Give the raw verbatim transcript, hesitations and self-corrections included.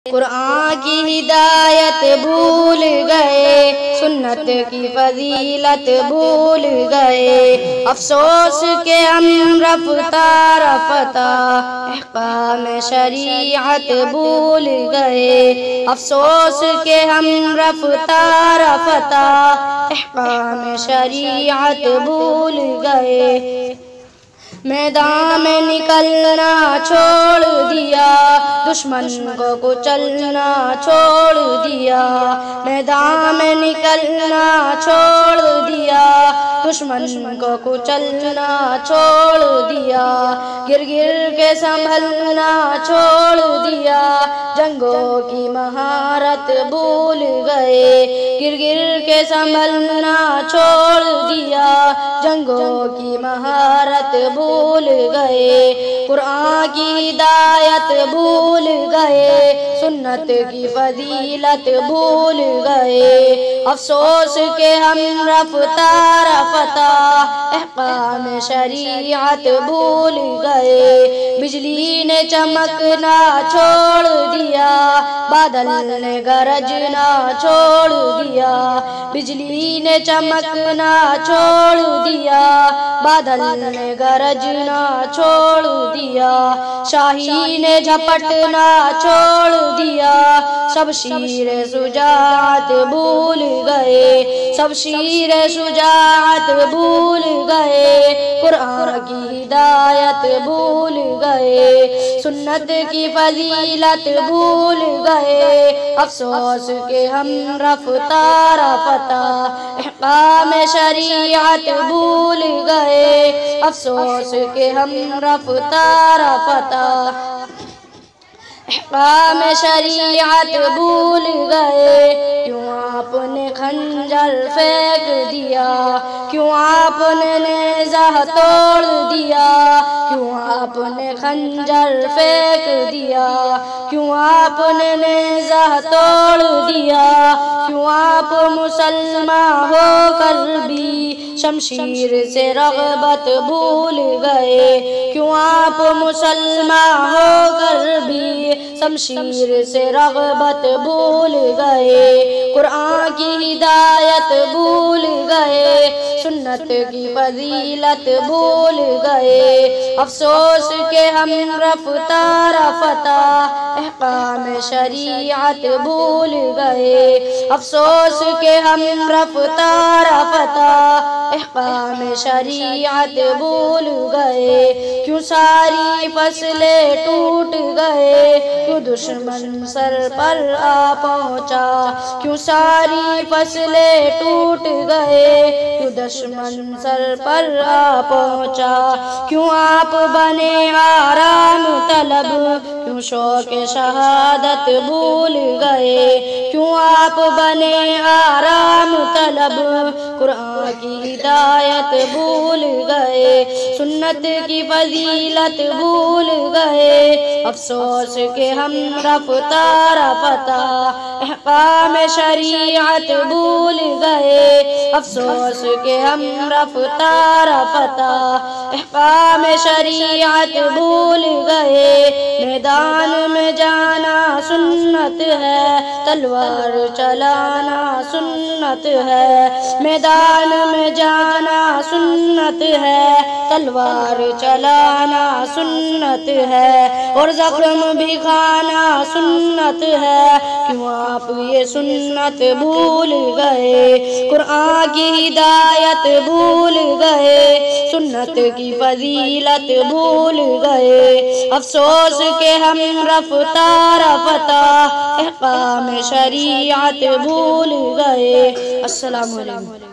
قرآن کی ہدایت بھول گئے، سنت کی فضیلت بھول گئے، افسوس کہ ہم رفتہ رفتہ احکام شریعت بھول گئے، افسوس کہ ہم رفتہ رفتہ احکام شریعت بھول گئے، میدان میں نکلنا چھوڑ دیا، دشمن کو کچلنا چھوڑ دیا، میدان میں نکلنا چھوڑ دیا، دشمن کو کچلنا چھوڑ دیا، گر گر کے سنبھلنا چھوڑ دیا، جنگوں کی مہارت بھول گئے، گر گر کے سنبھلنا چھوڑ دیا، جنگوں کی مہارت بھول گئے، قرآن کی ہدایت بھول گئے، سنت کی فضیلت بھول گئے، افسوس کہ ہم رفتہ رفتہ احکام شریعت بھول گئے، بجلی نے چمکنا چھوڑ دیا، بادل نے گرجنا چھوڑ دیا، بجلی نے چمکنا چھوڑ دیا، بادل نے گرجنا چھوڑ دیا، شاہی نے جھپٹنا چھوڑ دیا، سب شیر شجاعت بھول گئے، سب شیر شجاعت بھول گئے، قرآن کی ہدایت بھول گئے، سنت کی فضیلت بھول گئے، افسوس کہ ہم رفتہ رفتہ احکام شریعت بھول گئے، افسوس کہ ہم رفتہ رفتہ احکام شریعت بھول گئے، کیوں آپ نے خنجر پھینک دیا، کیوں آپ نے نیزہ توڑ دیا، کیوں آپ نے خنجر پھینک دیا، کیوں آپ نے نیزہ توڑ دیا، کیوں آپ مسلمان ہو کر بھی شمشیر سے رغبت بھول گئے، کیوں آپ مسلمان ہو کر بھی شمشیر سے رغبت بھول گئے، قرآن کی ہدایت بھول گئے، سنت کی فضیلت بھول گئے، افسوس کہ ہم رفتہ رفتہ احکام شریعت بھول گئے، افسوس کہ ہم رفتہ رفتہ احکام شریعت بھول گئے، کیوں ساری فصلیں ٹوٹ گئے، کیوں دشمن سر پر آ پہنچا، کیوں ساری فصلیں ٹوٹ گئے، کیوں دشمن سر پر آ پہنچا، کیوں آپ بنے آرام طلب، کیوں شوق شہادت بھول گئے، کیوں آپ بنے آرام طلب، قرآن کی ہدایت بھول گئے، سنت کی فضیلت بھول گئے، افسوس کہ ہم رفتہ رفتہ احکام شریعت بھول گئے، افسوس کہ ہم رفتہ رفتہ احکام شریعت بھول گئے، میدان میں جانا سنت ہے، تلوار چلانا سنت ہے، میدان میں جانا سنت ہے، تلوار چلانا سنت ہے، اور زخم بھی کھانا سنت ہے، کیوں آپ یہ سنت بھول گئے، قرآن کی ہدایت بھول گئے، سنت کی فضیلت بھول گئے، افسوس کہ ہم رفتہ رفتہ احکام شریعت بھول گئے، السلام علیکم۔